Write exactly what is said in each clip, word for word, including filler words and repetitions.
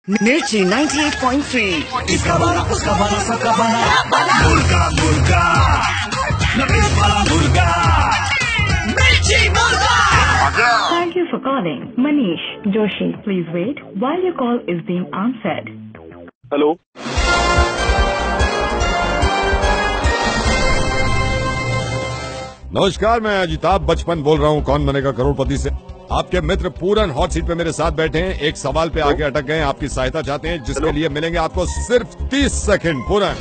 मिर्ची अट्ठानवे पॉइंट तीन। इसका वाला उसका वाला सबका वाला मुर्गा मुर्गा नफीस वाला मुर्गा मिर्ची मुर्गा। Thank you for calling Manish Joshi. Please wait while your call is being answered. Hello, नमस्कार, मैं अजिताभ बचपन बोल रहा हूँ कौन बनेगा करोड़पति से। आपके मित्र पूरन हॉट सीट पे मेरे साथ बैठे हैं, एक सवाल पे आगे अटक गए, आपकी सहायता चाहते हैं जिसके लिए मिलेंगे आपको सिर्फ तीस सेकंड। पूरन।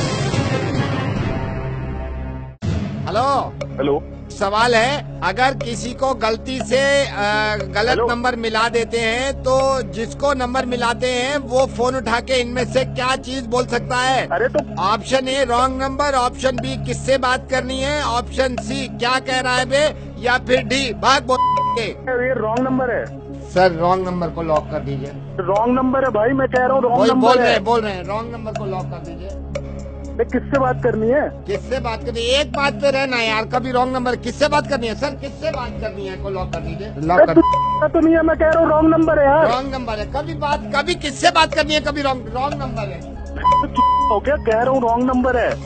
हेलो हेलो, सवाल है, अगर किसी को गलती से आ, गलत हेलो? नंबर मिला देते हैं तो जिसको नंबर मिलाते हैं वो फोन उठा के इनमें से क्या चीज बोल सकता है? अरे तो option A wrong number, option B किससे बात करनी है, ऑप्शन सी क्या कह रहा है बे, या फिर डी भाग बोल के। ये रॉन्ग नंबर है। सर रॉन्ग नंबर को लॉक कर दीजिए। रॉन्ग नंबर है भाई, मैं कह रहा हूँ रॉन्ग वही नंबर बोल रहे है। हैं बोल रहे हैं रॉन्ग नंबर को लॉक कर दीजिए। मैं किससे बात करनी है? किससे बात करनी है? एक बात पे रहना है यार, कभी रॉन्ग नंबर। किससे बात करनी है सर? किससे बात करनी है को लॉक कर दीजिए। लॉक अरे कर तू तो नहीं है, मैं कह रहा हूँ रॉन्ग नंबर है यार। रॉन्ग नंबर है। कभी बात कभी किससे बात करनी है, कभी रॉन्ग रॉन्ग नंबर है। हो गया, कह रहा हूँ रॉन्ग नंबर है।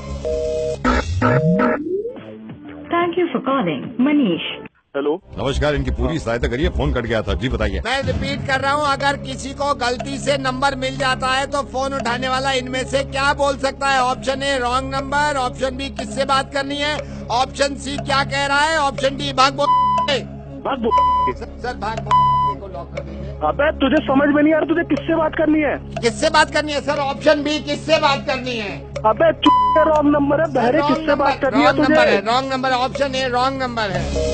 Thank you for calling Manish. Hello, नमस्कार, इनकी पूरी सहायता करिए, फोन कट गया था। जी बताइए। मैं रिपीट कर रहा हूँ, अगर किसी को गलती से नंबर मिल जाता है तो फोन उठाने वाला इनमें से क्या बोल सकता है? Option A wrong number, option B किससे बात करनी है, ऑप्शन सी क्या कह रहा है, ऑप्शन डी भाग बोल। बात बोल। सर भाग बोल को लॉक कर दीजिए। अबे तुझे समझ में नहीं आ रहा, तुझे किससे बात करनी है? किससे बात करनी है सर? ऑप्शन बी किससे बात करनी है। अबे चुप, रॉन्ग नंबर है बहरे, रॉन्ग किससे बात नंबर करनी है रॉन्ग नंबर है तुझे? Wrong number option A wrong number है।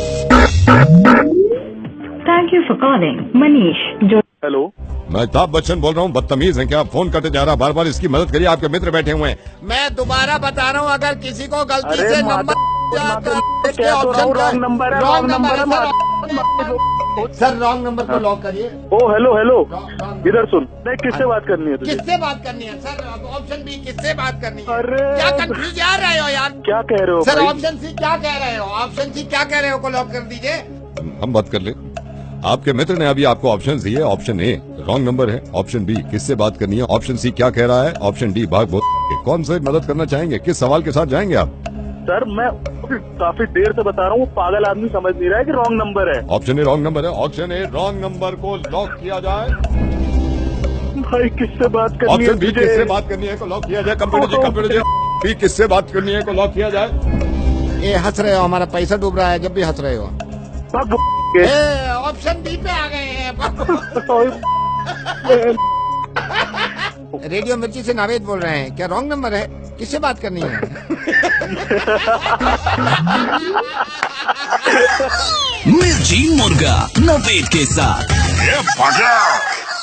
Thank you for calling Manish Joshi. Hello, मैं अमिताभ बच्चन बोल रहा हूँ, बदतमीज है क्या? फोन कटे जा रहा, बार बार इसकी मदद करिए, आपके मित्र बैठे हुए हैं। मैं दोबारा बता रहा हूँ, अगर किसी को गलती अरे से माता- नंबर जाता है, माता- उसके कह तो रहा ऑप्शन हूँ का- रॉन्ग नंबर है, रॉन्ग रॉन्ग नंबर है, नंबर है, सर। सर रॉन्ग नंबर को लॉक करिए। Oh hello hello, wrong- wrong- इधर सुन, नहीं किससे बात करनी है तुझे? किससे बात करनी है सर? ऑप्शन बी किससे बात करनी है? अरे क्या कंफ्यूज आ रहे हो यार? क्या कह रहे हो सर भाई? ऑप्शन सी क्या कह रहे हो? ऑप्शन सी क्या कह रहे हो को लॉक कर दीजिए। हम बात कर ले। आपके मित्र ने अभी आपको ऑप्शन दिए। ऑप्शन ए रॉन्ग नंबर है, ऑप्शन बी किससे बात करनी है, ऑप्शन सी क्या कह रहा है, ऑप्शन डी भाग बोल। कौन से मदद करना चाहेंगे, किस सवाल के साथ जाएंगे आप? सर मैं काफी देर से बता रहा हूँ, पागल आदमी समझ नहीं रहा है कि रॉन्ग नंबर है। ऑप्शन ए रॉन्ग नंबर है, ऑप्शन ए रॉन्ग नंबर को लॉक किया जाए। भाई किससे बात करनी है ऑप्शन बी तुझे? किससे बात करनी है को लॉक किया जाए। Computer ji computer ji B किससे बात करनी है को लॉक किया जाए। ये हंस रहे हो, हमारा पैसा डूब रहा है जब भी हंस रहे हो। भाग ए, ऑप्शन डी पे आ गए हैं। रेडियो मिर्ची से नावेद बोल रहे हैं, क्या रॉन्ग नंबर है? किससे बात करनी है? मिर्ची मुर्गा नवेद के साथ। ये